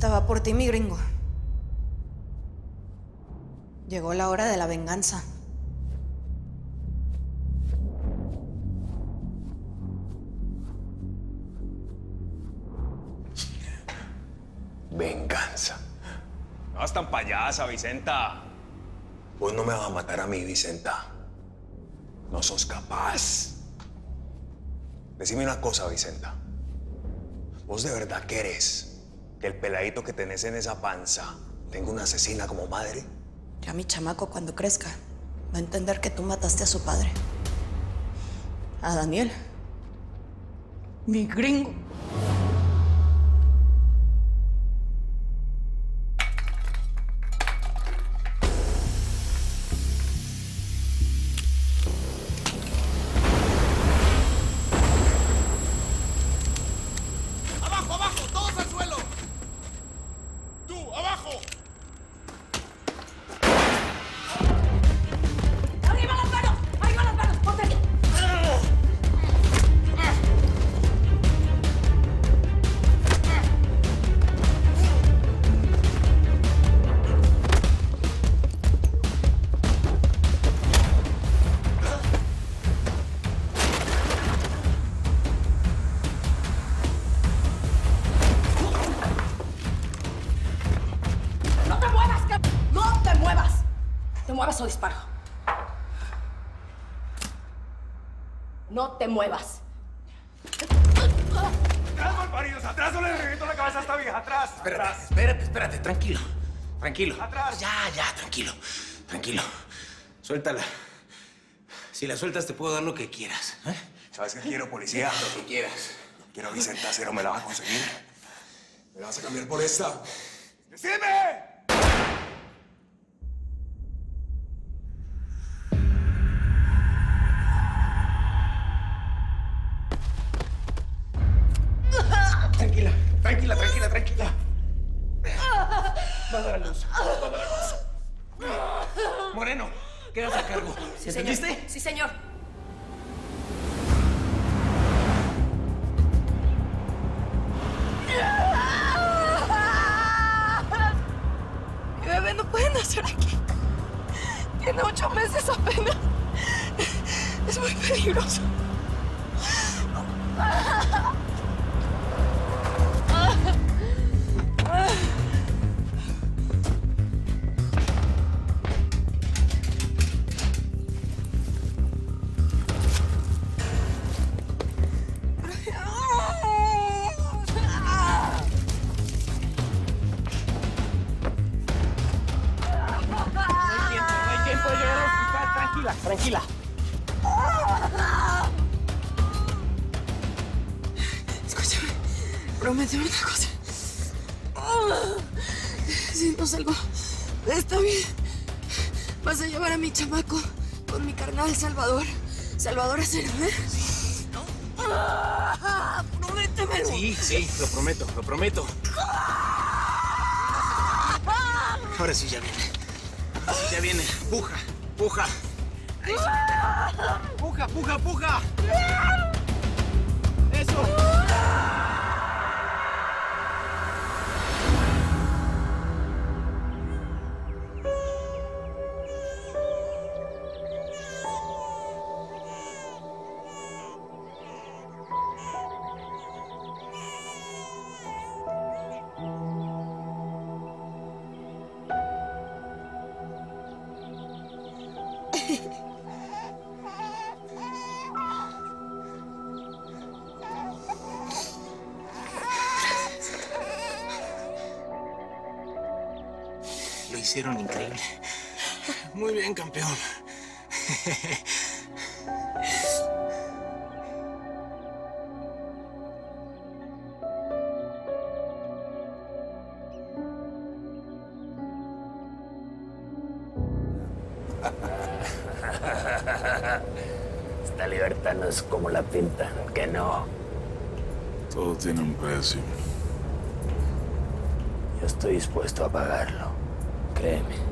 Estaba por ti, mi gringo. Llegó la hora de la venganza. Venganza. No vas tan payasa, Vicenta. Vos no me vas a matar a mí, Vicenta. No sos capaz. Decime una cosa, Vicenta. ¿Vos de verdad querés que el peladito que tenés en esa panza tenga una asesina como madre? Ya mi chamaco, cuando crezca, va a entender que tú mataste a su padre. A Daniel. Mi gringo. O disparo. No te muevas. ¡Atrás, malparidos! ¡Atrás o le reviento la cabeza a esta vieja! ¡Atrás! Espérate. Tranquilo. ¡Atrás! Ya, tranquilo. Suéltala. Si la sueltas te puedo dar lo que quieras. ¿Sabes qué quiero, policía? Lo que quieras. Quiero a Vicenta Cero. ¿Me la vas a conseguir? ¿Me la vas a cambiar por esta? ¡Decime! Tranquila. Va a dar a luz. Moreno, quédate a cargo. ¿Entendiste? Sí, señor. Mi bebé no puede nacer aquí. Tiene 8 meses apenas. Es muy peligroso. Tranquila. Escúchame, prométeme una cosa. Siento algo. Está bien. Vas a llevar a mi chamaco con mi carnal Salvador. Salvador Acero, ¿eh? Prométemelo. Sí, lo prometo. Ahora sí ya viene. Puja. Ahí sí. Puja. Eso. Lo hicieron increíble. Muy bien, campeón. Esta libertad no es como la pintan, que no. Todo tiene un precio. Yo estoy dispuesto a pagarlo, créeme.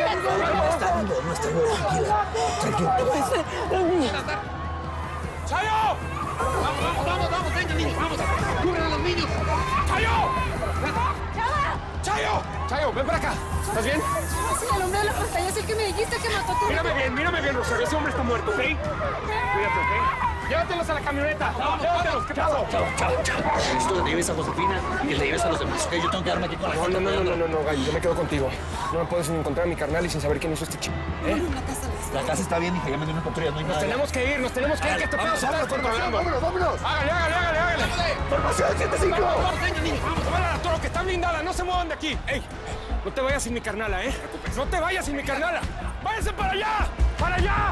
No está bien, tranquila. ¡Chayo! Vamos, venga, niños, vamos. ¡Cubren a los niños! ¡Chayo! ¡Chayo! ¡Chayo, ven para acá! ¿Estás bien? Sí, el hombre de la pantalla es el que me dijiste que mató a tu... Mírame bien, Rosario. Ese hombre está muerto, ¿ok? Cuídate, ¿ok? Llévatelos a la camioneta. Llévatelos, ¿qué pasó? Chao. Esto le debes a Josefina y le debes a los demás, ¿ok? Yo tengo que quedarme aquí con la gente. No, Gallo. Yo me quedo contigo. No me puedes ni encontrar a mi carnal y sin saber quién hizo este chico. ¿Eh? La casa está bien, hija. Ya me dio una patrulla, no hay Nos nada. tenemos que ir, que este pedo se está descontrolando. ¡Vámonos! Hágale. ¡Formación 75! Vamos, venga, niños, vamos. Tómala a la toro, que está blindada. No se muevan de aquí. ¡Ey! No te vayas sin mi carnala, ¿eh? No te vayas sin mi carnala. ¡Váyanse para allá! ¡Para allá!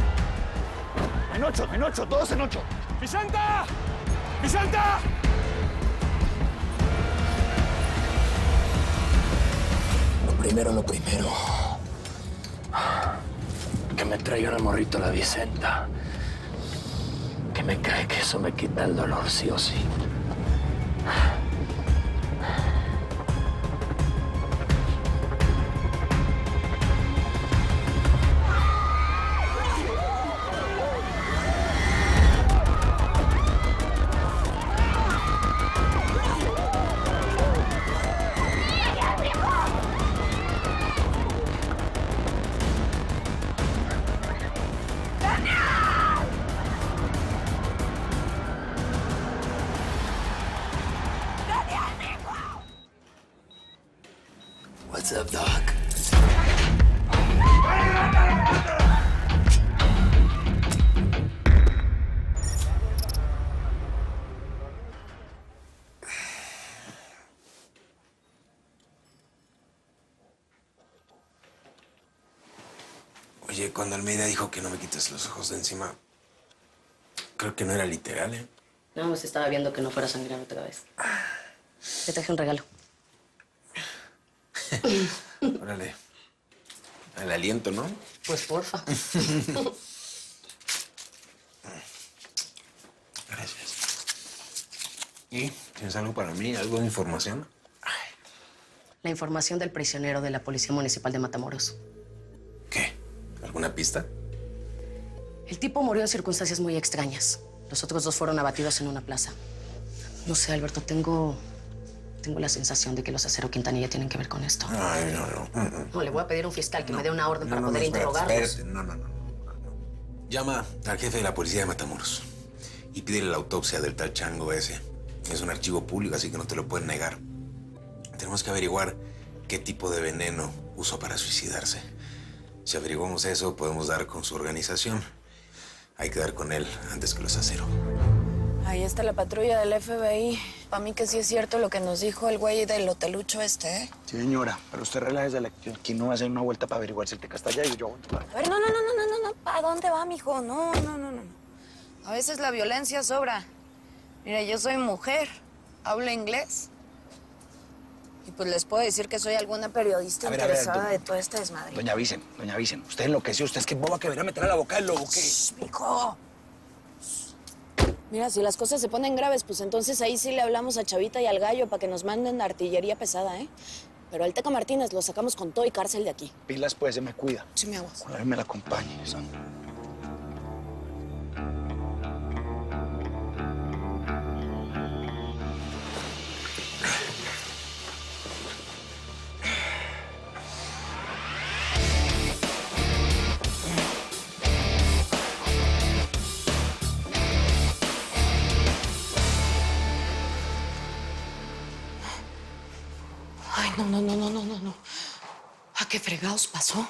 En ocho, todos en 8. ¡Vicenta! ¡Vicenta! Lo primero. Que me traigan al morrito a la Vicenta. Que me cae que eso me quita el dolor, sí o sí. What's up, Doc? Oye, cuando Almeida dijo que no me quites los ojos de encima, creo que no era literal, ¿eh? No, pues estaba viendo que no fuera a sangrar otra vez. Te traje un regalo. Órale. Al aliento, ¿no? Pues porfa. Gracias. ¿Y tienes algo para mí? ¿Algo de información? La información del prisionero de la Policía Municipal de Matamoros. ¿Qué? ¿Alguna pista? El tipo murió en circunstancias muy extrañas. Los otros dos fueron abatidos en una plaza. No sé, Alberto, tengo la sensación de que los Acero Quintanilla tienen que ver con esto. Ay, no. No, le voy a pedir a un fiscal que me dé una orden para poder interrogarlos. Espérate. No. Llama al jefe de la policía de Matamoros y pídele la autopsia del tal chango ese. Es un archivo público, así que no te lo pueden negar. Tenemos que averiguar qué tipo de veneno usó para suicidarse. Si averiguamos eso, podemos dar con su organización. Hay que dar con él antes que los Acero. Ahí está la patrulla del FBI. Para mí que sí es cierto lo que nos dijo el güey del hotelucho este, ¿eh? Sí, señora, pero usted relájese, aquí no va a hacer una vuelta para averiguar si el teca está allá y yo aguanto. A ver, no. ¿Para dónde va, mijo? No. A veces la violencia sobra. Mira, yo soy mujer, hablo inglés. Y pues les puedo decir que soy alguna periodista interesada de todo este desmadre. Doña Vicen, usted enloqueció, usted es que boba que verá meter a la boca del lobo, ¿qué? Shh, mijo. Mira, si las cosas se ponen graves, pues entonces ahí sí le hablamos a Chavita y al Gallo para que nos manden artillería pesada, ¿eh? Pero al Teca Martínez lo sacamos con todo y cárcel de aquí. Pilas, pues, se me cuida. Sí, mi aguas. Con él me la acompañe, son. Ay, no. ¿A qué fregados pasó?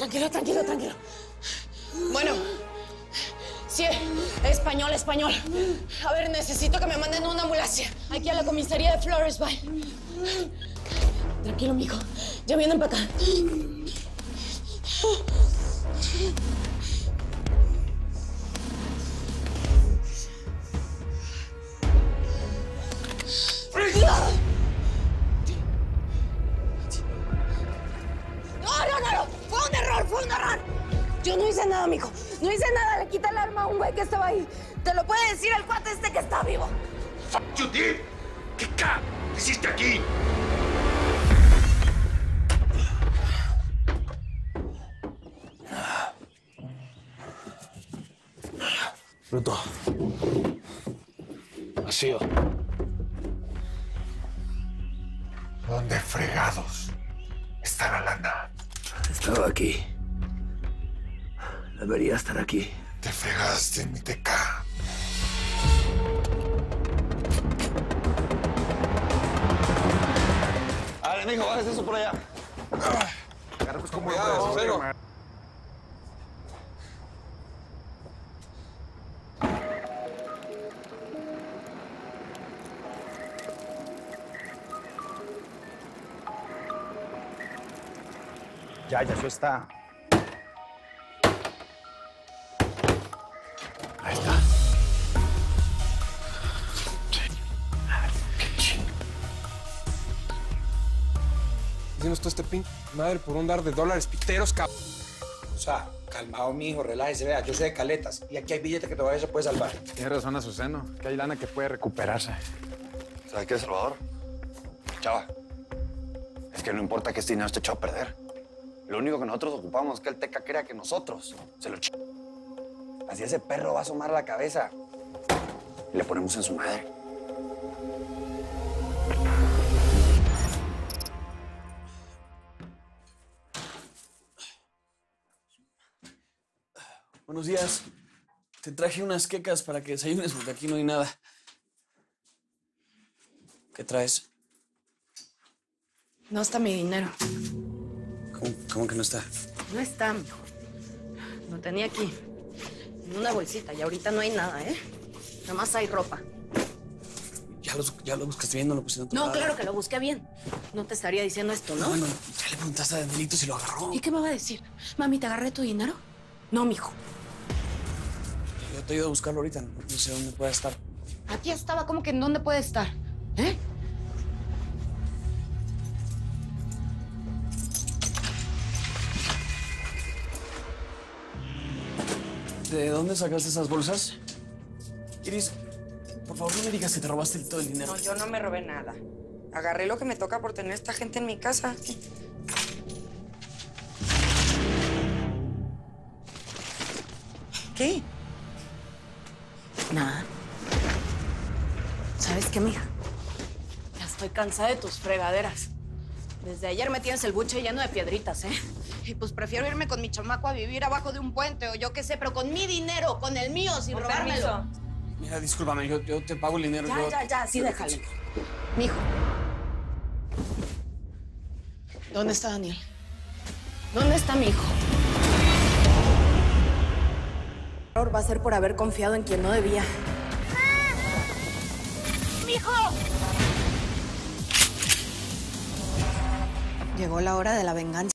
Tranquilo, tranquilo, tranquilo. Bueno, sí, español. A ver, necesito que me manden una ambulancia. Aquí a la comisaría de Floresville. Tranquilo, mijo. Ya vienen para acá. No. Fue un error. Yo no hice nada, mijo. No hice nada. Le quité el arma a un güey que estaba ahí. Te lo puede decir el cuate este que está vivo. Fuck you, dude. ¿Qué hiciste aquí? Bruto. Vacío. ¿Dónde fregados está la lana? Estaba aquí. Debería estar aquí. Te fregaste, mi teca. Dale, mijo, bájese eso por allá. Agarra pues como Cuidado, Ya, eso está. Ahí está. Qué ching. Hicimos todo este pin, madre, por un dar de dólares piteros, cabrón. O sea, calmado, mijo, relájese, vea. Yo sé de caletas. Y aquí hay billete que todavía se puede salvar. Tiene razón Azuceno, que hay lana que puede recuperarse. ¿Sabes qué, Salvador? Chava, es que no importa que este dinero esté echado a perder. Lo único que nosotros ocupamos es que el Teca crea que nosotros se lo Así ese perro va a asomar la cabeza y le ponemos en su madre. Buenos días. Te traje unas quecas para que desayunes porque aquí no hay nada. ¿Qué traes? No está mi dinero. ¿Cómo que no está? No está, mijo. Lo tenía aquí. En una bolsita y ahorita no hay nada, ¿eh? Nada más hay ropa. ¿Ya lo buscaste bien? ¿No lo pusiste en tu No, lado? claro que lo busqué bien. No te estaría diciendo esto, ¿no? Bueno, ya le preguntaste a Danielito si lo agarró. ¿Y qué me va a decir? Mami, ¿te agarré tu dinero? No, mijo. Yo te ayudo a buscarlo ahorita. No sé dónde puede estar. Aquí estaba, ¿cómo que en dónde puede estar? ¿Eh? ¿De dónde sacaste esas bolsas? Iris, por favor, no me digas que te robaste todo el dinero. No, yo no me robé nada. Agarré lo que me toca por tener esta gente en mi casa. ¿Qué? Nada. ¿Sabes qué, mija? Ya estoy cansada de tus fregaderas. Desde ayer me tienes el buche lleno de piedritas, ¿eh? Y pues prefiero irme con mi chamaco a vivir abajo de un puente o yo qué sé, pero con mi dinero, con el mío, sin robármelo. Mira, discúlpame, yo te pago el dinero. Ya, así déjalo. Mijo. ¿Dónde está Daniel? ¿Dónde está mi hijo? El error va a ser por haber confiado en quien no debía. ¡Mijo! Llegó la hora de la venganza.